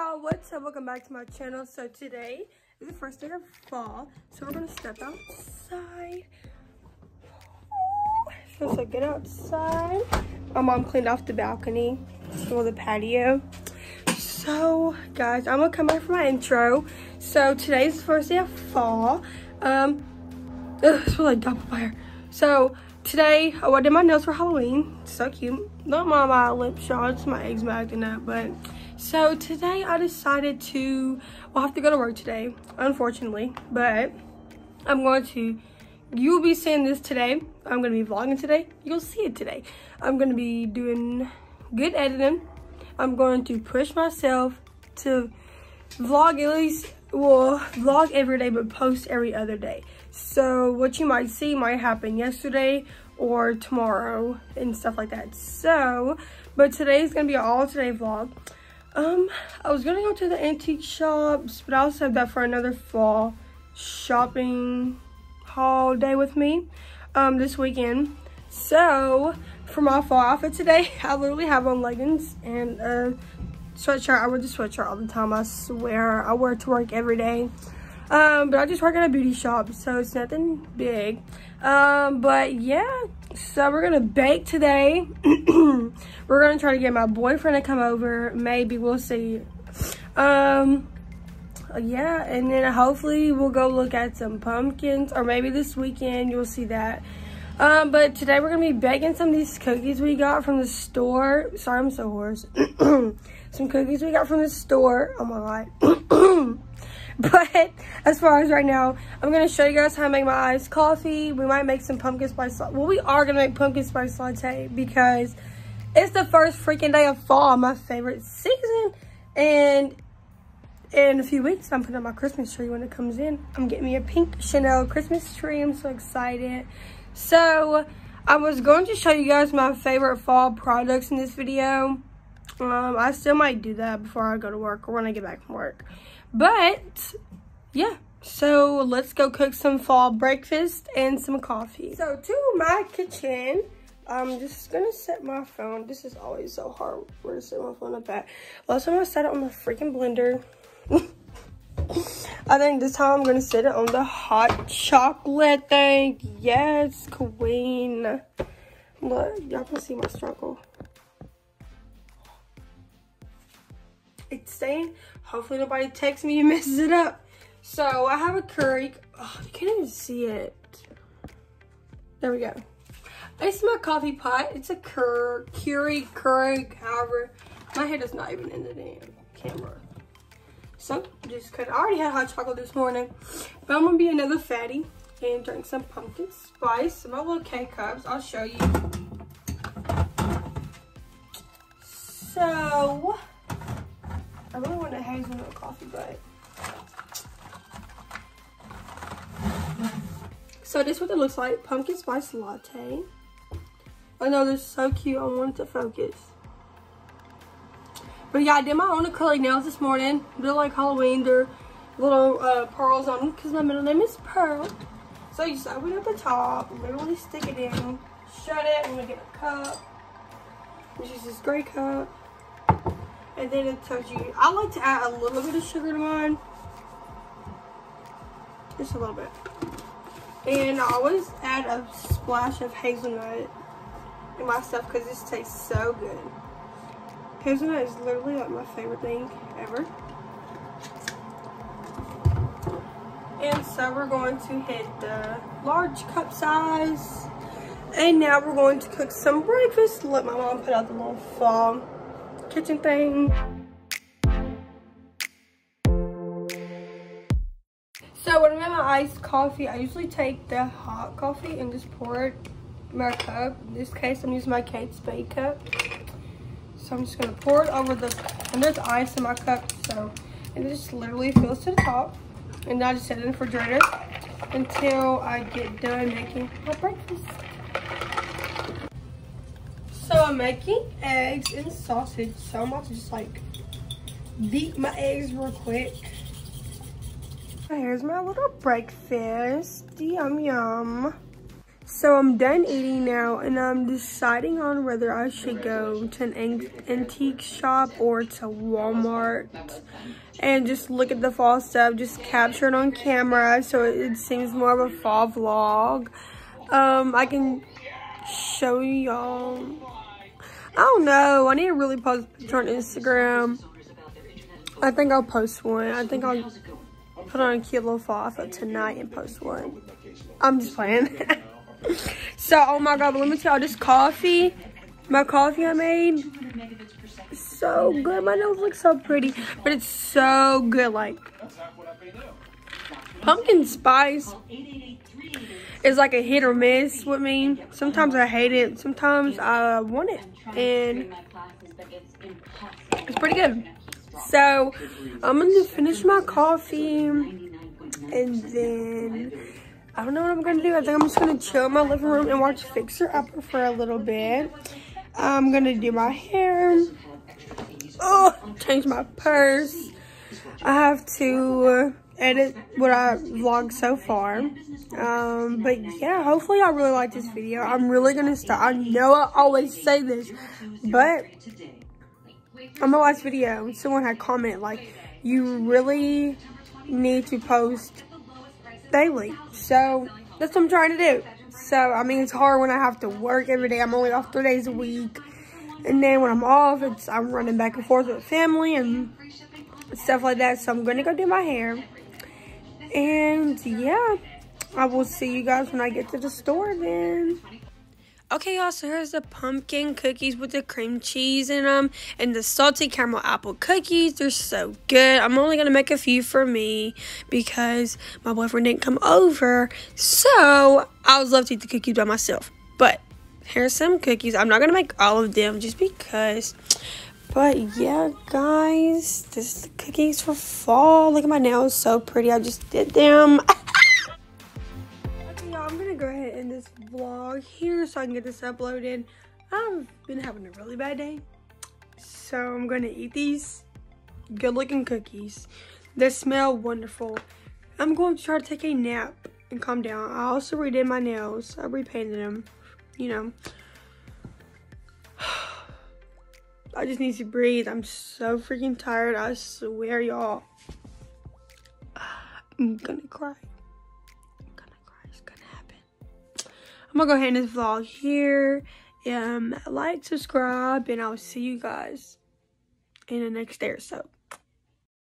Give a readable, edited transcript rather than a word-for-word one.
y'all, what's up? Welcome back to my channel. So today is the first day of fall, so we're gonna step outside. Ooh, feels so good outside. My mom cleaned off the balcony or the patio. So guys, I'm gonna come back for my intro. So today's the first day of fall. It's really doppelganger. So today I did my nails for Halloween. So cute. Not my lip shots, my eggs acting up, but so today I decided we'll have to go to work today, unfortunately, but you'll be seeing this today. I'm gonna be vlogging today. You'll see it today. I'm gonna be doing good editing. I'm going to push myself to vlog vlog every day, but post every other day. So what you might see might happen yesterday or tomorrow and stuff like that. So, but today's gonna be an all today vlog. I was gonna go to the antique shops, but I'll save that for another fall shopping haul day with me this weekend. So for my fall outfit today, I literally have on leggings and a sweatshirt. I wear the sweatshirt all the time, I swear. I wear it to work every day. But I just work at a beauty shop, so it's nothing big. But yeah, so we're gonna bake today. We're gonna try to get my boyfriend to come over. Maybe, we'll see. Yeah, and then hopefully we'll go look at some pumpkins, or maybe this weekend you'll see that. But today we're gonna be baking some of these cookies we got from the store. Sorry, I'm so hoarse. Some cookies we got from the store. Oh my god. But as far as right now, I'm going to show you guys how to make my iced coffee. We might make some pumpkin spice latte. Well, we are going to make pumpkin spice latte because it's the first freaking day of fall, my favorite season. And in a few weeks, I'm putting up my Christmas tree when it comes in. I'm getting me a pink Chanel Christmas tree. I'm so excited. So I was going to show you guys my favorite fall products in this video. I still might do that before I go to work or when I get back from work. But yeah, so let's go cook some fall breakfast and some coffee. So to my kitchen, I'm just gonna set my phone. This is always so hard where to set my phone up at. Last time I set it on the freaking blender. I think this time I'm gonna set it on the hot chocolate thing. Yes, queen. Look, y'all can see my struggle. It's staying. Hopefully nobody texts me and messes it up. So I have a Keurig. Oh, you can't even see it. There we go. It's my coffee pot. It's a Keurig, however. My head is not even in the damn camera. So just I already had hot chocolate this morning. But I'm gonna be another fatty and drink some pumpkin spice. My little K-cups. I'll show you. So I really want a hazelnut coffee, but so this is what it looks like. Pumpkin spice latte. I know they're so cute. I want it to focus. But yeah, I did my own acrylic nails this morning. They're like Halloween. They're little pearls on them because my middle name is Pearl. So you just open up the top, literally stick it in, shut it. I'm gonna get a cup, which is this gray cup. And then it tells you, I like to add a little bit of sugar to mine. Just a little bit. And I always add a splash of hazelnut in my stuff because this tastes so good. Hazelnut is literally like my favorite thing ever. And so we're going to hit the large cup size. And now we're going to cook some breakfast. Let my mom put out the little fall kitchen thing. So when I make my iced coffee, I usually take the hot coffee and just pour it in my cup. In this case, I'm using my Kate Spade cup. So I'm just gonna pour it over and there's ice in my cup, so it just literally fills to the top. And now I just set it in the refrigerator until I get done making my breakfast. So I'm making eggs and sausage, so I'm about to just like beat my eggs real quick. Here's my little breakfast. Yum yum. So I'm done eating now, and I'm deciding on whether I should go to an antique shop or to Walmart and just look at the fall stuff, just capture it on camera so it seems more of a fall vlog. I can show y'all. I don't know. I need to really post a picture on Instagram. I think I'll post one. I think I'll put on a cute little fall outfit tonight and post one. I'm just playing. So, oh my god, but let me tell you, this coffee, my coffee I made, so good. My nose looks so pretty, but it's so good. Like, pumpkin spice is like a hit or miss with me. Sometimes I hate it, sometimes I want it, and it's pretty good. So, I'm gonna finish my coffee, and then I don't know what I'm gonna do. I think I'm just gonna chill in my living room and watch Fixer Upper for a little bit. I'm gonna do my hair. Oh, change my purse. I have to edit what I vlogged so far. But yeah, hopefully y'all really like this video. I'm really gonna start. I know I always say this, but on my last video, someone had commented like, you really need to post daily. So that's what I'm trying to do. So I mean, it's hard when I have to work every day. I'm only off 3 days a week, and then when I'm off, I'm running back and forth with family and stuff like that. So I'm gonna go do my hair, and yeah, I will see you guys when I get to the store then. Okay, y'all, so here's the pumpkin cookies with the cream cheese in them and the salty caramel apple cookies. They're so good. I'm only going to make a few for me because my boyfriend didn't come over. So I would love to eat the cookies by myself. But here's some cookies. I'm not going to make all of them just because. But yeah, guys, this is the cookies for fall. Look at my nails, so pretty. I just did them. I'm gonna go ahead and end this vlog here so I can get this uploaded. I've been having a really bad day, so I'm gonna eat these good looking cookies. They smell wonderful. I'm going to try to take a nap and calm down. I also redid my nails. I repainted them, you know. I just need to breathe. I'm so freaking tired. I swear, y'all. I'm gonna cry. I'm gonna go ahead and end this vlog here. Like, subscribe, and I'll see you guys in the next day or so.